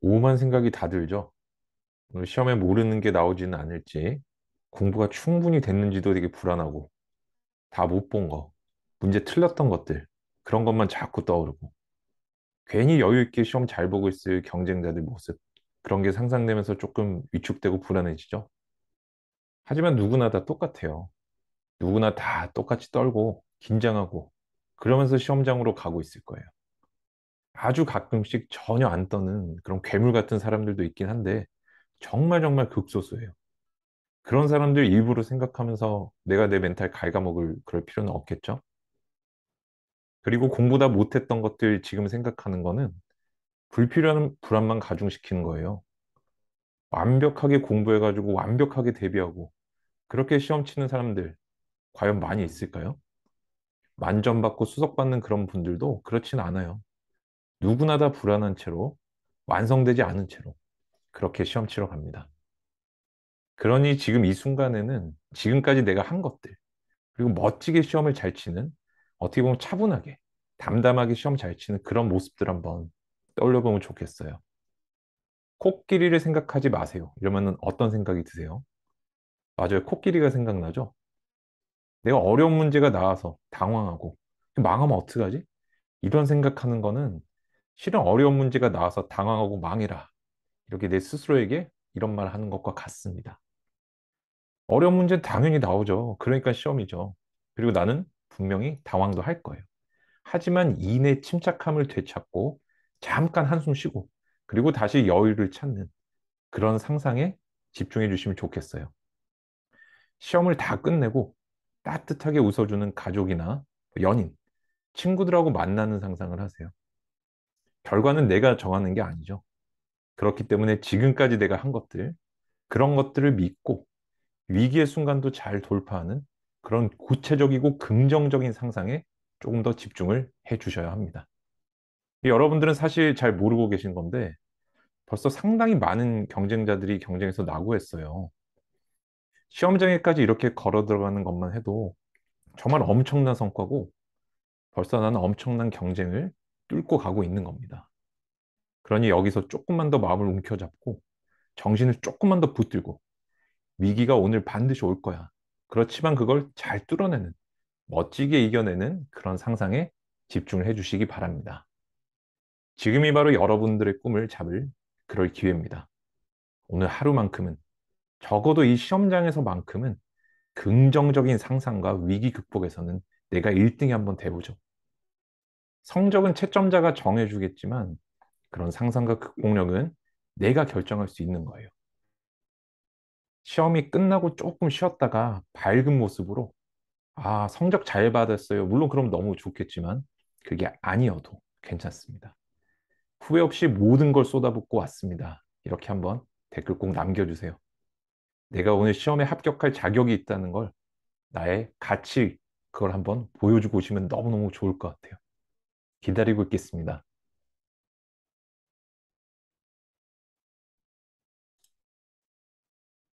오만 생각이 다 들죠. 오늘 시험에 모르는 게 나오지는 않을지, 공부가 충분히 됐는지도 되게 불안하고, 다 못 본 거, 문제 틀렸던 것들, 그런 것만 자꾸 떠오르고, 괜히 여유 있게 시험 잘 보고 있을 경쟁자들 모습, 그런 게 상상되면서 조금 위축되고 불안해지죠. 하지만 누구나 다 똑같아요. 누구나 다 똑같이 떨고, 긴장하고, 그러면서 시험장으로 가고 있을 거예요. 아주 가끔씩 전혀 안 떠는 그런 괴물 같은 사람들도 있긴 한데, 정말 정말 극소수예요. 그런 사람들 일부러 생각하면서 내가 내 멘탈 갉아먹을 그럴 필요는 없겠죠? 그리고 공부다 못했던 것들 지금 생각하는 거는 불필요한 불안만 가중시키는 거예요. 완벽하게 공부해가지고 완벽하게 대비하고 그렇게 시험 치는 사람들 과연 많이 있을까요? 만점받고 수석받는 그런 분들도 그렇진 않아요. 누구나 다 불안한 채로 완성되지 않은 채로 그렇게 시험 치러 갑니다. 그러니 지금 이 순간에는 지금까지 내가 한 것들 그리고 멋지게 시험을 잘 치는 어떻게 보면 차분하게 담담하게 시험 잘 치는 그런 모습들 한번 떠올려 보면 좋겠어요. 코끼리를 생각하지 마세요. 이러면은 어떤 생각이 드세요? 맞아요. 코끼리가 생각나죠? 내가 어려운 문제가 나와서 당황하고 망하면 어떡하지? 이런 생각하는 거는 실은 어려운 문제가 나와서 당황하고 망해라. 이렇게 내 스스로에게 이런 말 하는 것과 같습니다. 어려운 문제는 당연히 나오죠. 그러니까 시험이죠. 그리고 나는 분명히 당황도 할 거예요. 하지만 이내 침착함을 되찾고 잠깐 한숨 쉬고 그리고 다시 여유를 찾는 그런 상상에 집중해 주시면 좋겠어요. 시험을 다 끝내고 따뜻하게 웃어주는 가족이나 연인, 친구들하고 만나는 상상을 하세요. 결과는 내가 정하는 게 아니죠. 그렇기 때문에 지금까지 내가 한 것들, 그런 것들을 믿고 위기의 순간도 잘 돌파하는 그런 구체적이고 긍정적인 상상에 조금 더 집중을 해 주셔야 합니다. 여러분들은 사실 잘 모르고 계신 건데 벌써 상당히 많은 경쟁자들이 경쟁에서 낙오했어요. 시험장에까지 이렇게 걸어 들어가는 것만 해도 정말 엄청난 성과고 벌써 나는 엄청난 경쟁을 뚫고 가고 있는 겁니다. 그러니 여기서 조금만 더 마음을 움켜잡고 정신을 조금만 더 붙들고 위기가 오늘 반드시 올 거야. 그렇지만 그걸 잘 뚫어내는 멋지게 이겨내는 그런 상상에 집중을 해주시기 바랍니다. 지금이 바로 여러분들의 꿈을 잡을 그럴 기회입니다. 오늘 하루만큼은 적어도 이 시험장에서만큼은 긍정적인 상상과 위기 극복에서는 내가 1등이 한번 돼보죠. 성적은 채점자가 정해주겠지만 그런 상상과 극복력은 내가 결정할 수 있는 거예요. 시험이 끝나고 조금 쉬었다가 밝은 모습으로 아, 성적 잘 받았어요. 물론 그럼 너무 좋겠지만 그게 아니어도 괜찮습니다. 후회 없이 모든 걸 쏟아붓고 왔습니다. 이렇게 한번 댓글 꼭 남겨주세요. 내가 오늘 시험에 합격할 자격이 있다는 걸 나의 가치, 그걸 한번 보여주고 오시면 너무너무 좋을 것 같아요. 기다리고 있겠습니다.